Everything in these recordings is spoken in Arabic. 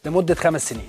لمدة 5 سنين.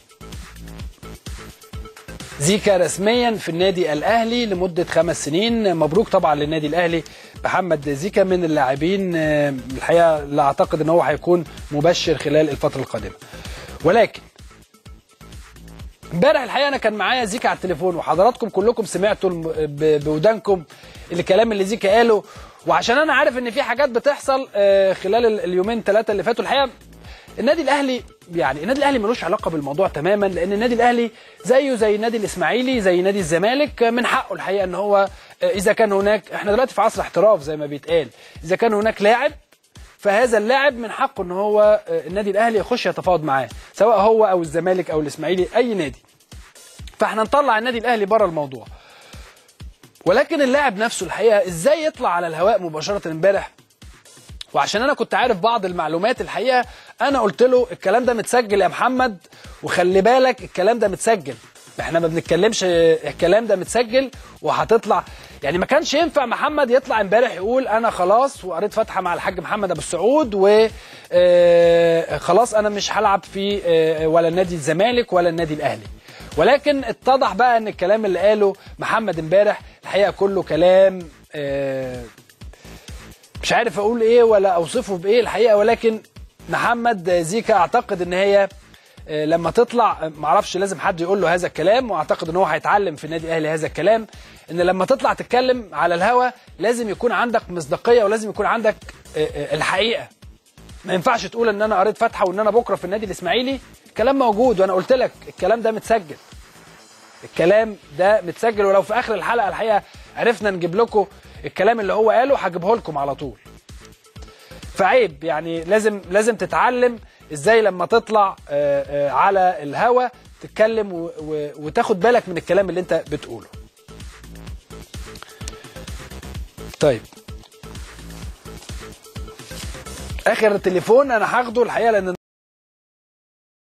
زيكا رسميا في النادي الأهلي لمدة 5 سنين. مبروك طبعا للنادي الأهلي. محمد زيكا من اللاعبين الحقيقة لا أعتقد أنه هيكون مبشر خلال الفترة القادمة. ولكن امبارح الحقيقة أنا كان معايا زيكا على التليفون، وحضراتكم كلكم سمعتوا بودانكم الكلام اللي زيكا قاله، وعشان أنا عارف إن في حاجات بتحصل خلال اليومين 3 اللي فاتوا. الحقيقة النادي الاهلي النادي الاهلي ملوش علاقه بالموضوع تماما، لان النادي الاهلي زيه زي النادي الاسماعيلي زي نادي الزمالك، من حقه الحقيقه ان هو اذا كان هناك، احنا دلوقتي في عصر احتراف زي ما بيتقال، اذا كان هناك لاعب فهذا اللاعب من حقه ان هو النادي الاهلي يخش يتفاوض معاه، سواء هو او الزمالك او الاسماعيلي اي نادي. فاحنا نطلع النادي الاهلي بره الموضوع. ولكن اللاعب نفسه الحقيقه ازاي يطلع على الهواء مباشره امبارح؟ وعشان انا كنت عارف بعض المعلومات الحقيقه انا قلت له الكلام ده متسجل يا محمد، وخلي بالك الكلام ده متسجل، احنا ما بنتكلمش، الكلام ده متسجل وهتطلع. يعني ما كانش ينفع محمد يطلع امبارح يقول انا خلاص وقريت فاتحه مع الحاج محمد ابو السعود وخلاص انا مش هلعب في ولا نادي الزمالك ولا النادي الاهلي. ولكن اتضح بقى ان الكلام اللي قاله محمد امبارح الحقيقه كله كلام مش عارف اقول ايه ولا اوصفه بايه الحقيقه. ولكن محمد زيكا اعتقد ان هي لما تطلع، معرفش لازم حد يقول له هذا الكلام، واعتقد ان هو هيتعلم في النادي الاهلي هذا الكلام، ان لما تطلع تتكلم على الهوا لازم يكون عندك مصداقيه ولازم يكون عندك الحقيقه. ما ينفعش تقول ان انا قريت فاتحه وان انا بكره في النادي الاسماعيلي. الكلام موجود وانا قلت لك الكلام ده متسجل، الكلام ده متسجل. ولو في اخر الحلقه الحقيقه عرفنا نجيب لكم الكلام اللي هو قاله هجيبه لكم على طول. فعيب يعني، لازم تتعلم ازاي لما تطلع على الهوا تتكلم وتاخد بالك من الكلام اللي انت بتقوله. طيب اخر تليفون انا هاخده الحقيقه لان